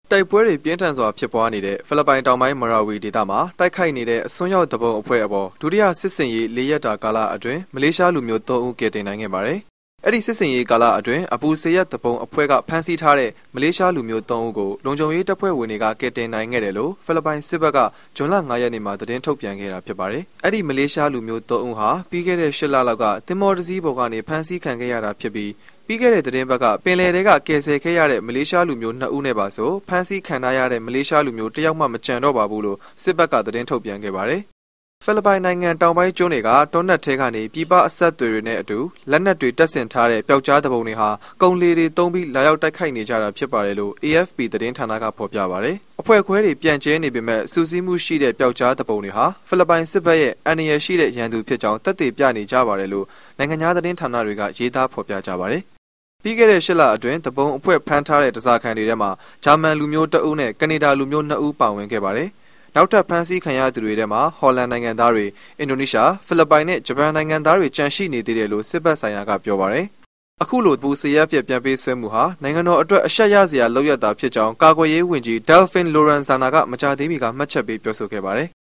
တိုက်ပွဲတွေပြင်းထန်စွာဖြစ်ပွားနေတဲ့ဖိလစ်ပိုင်တောင်ပိုင်းမရာဝီဒေသမှာတိုက်ခိုက်နေတဲ့အစွန်းရောက်တပုံအဖွဲ့အပေါ်ဒုတိယစစ်စင်ရေး၄ရက်တာကာလအတွင်းမလေးရှားလူမျိုး3ဦးကယ်တင်နိုင်ခဲ့ပါတယ်။အဲ့ဒီစစ်စင်ရေးကာလအတွင်းအပူစေရတပုံအဖွဲ့ကဖမ်းဆီးထားတဲ့မလေးရှားလူမျိုး3ဦးကိုလုံခြုံရေးတပ်ဖွဲ့ဝင်တွေကကယ်တင်နိုင်ခဲ့တယ်လို့ဖိလစ်ပိုင်စစ်ဘက်ကဇွန်လ9ရက်နေ့မှာသတင်းထုတ်ပြန်ခဲ့တာဖြစ်ပါတယ်။အဲ့ဒီမလေးရှားလူမျိုး3ဦးဟာပြီးခဲ့တဲ့8လလောက်ကတင်မော်တစည်းပေါ်ကနေဖမ်းဆီးခံခဲ့ရတာဖြစ်ပြီးပြီးခဲ့တဲ့သတင်းပတ်ကပင်လယ်ထဲကကယ်ဆယ်ခဲ့ရတဲ့မလေးရှားလူမျိုး2ဦးနဲ့ပါဆိုဖမ်းဆီးခံထားရတဲ့မလေးရှားလူမျိုး1ယောက်မှမကြံတော့ပါဘူးလို့စစ်ဘက်ကသတင်းထုတ်ပြန်ခဲ့ပါတယ်။ဖိလစ်ပိုင်နိုင်ငံတောင်ပိုင်းကျွန်းတွေကတောနက်ထဲကနေပြည်ပအဆက်အသွယ်တွေနဲ့အတူလက်နက်တွေတပ်ဆင်ထားတဲ့ပျောက်ကြားတပုံတွေဟာကုန်လေတွေတုံးပြီးလာရောက်တိုက်ခိုက်နေကြတာဖြစ်ပါတယ်လို့ AFP သတင်းဌာနကဖော်ပြပါတယ်။အဖွဲ့ခွဲတွေပြန်ကျဲနေပေမဲ့စူးစီးမှုရှိတဲ့ပျောက်ကြားတပုံတွေဟာဖိလစ်ပိုင်စစ်ဘက်ရဲ့အန္တရာယ်ရှိတဲ့ရန်သူဖြစ်ကြောင်းသက်သေပြနေကြပါတယ်လို့နိုင်ငံခြားသတင်းဌာနတွေကရေးသားဖော်ပြကြပါတယ်။ပြီးခဲ့တဲ့8လအတွင်းတပုံအဖွဲ့ဖမ်းထားတဲ့တစားခံတွေထဲမှာဂျာမန်လူမျိုး1ဦးနဲ့ကနေဒါလူမျိုး2ဦးပါဝင်ခဲ့ပါတယ်။နောက်ထပ်ဖမ်းဆီးခံရသူတွေထဲမှာဟော်လန်နိုင်ငံသားတွေအင်ဒိုနီးရှားဖိလစ်ပိုင်နဲ့ဂျပန်နိုင်ငံသားတွေကြန့်ရှိနေသေးတယ်လို့စစ်ဘက်ဆိုင်ရာကပြောပါတယ်။အခုလိုပူစီရက်ပြန်ပေးဆွဲမှုဟာနိုင်ငံတော်အတွက်အရှက်ရစရာလောက်ရတာဖြစ်ကြောင်းကာကွယ်ရေးဝန်ကြီး Delfin Lorenzana ကမကြာသေးမီကမှတ်ချက်ပေးပြောဆိုခဲ့ပါတယ်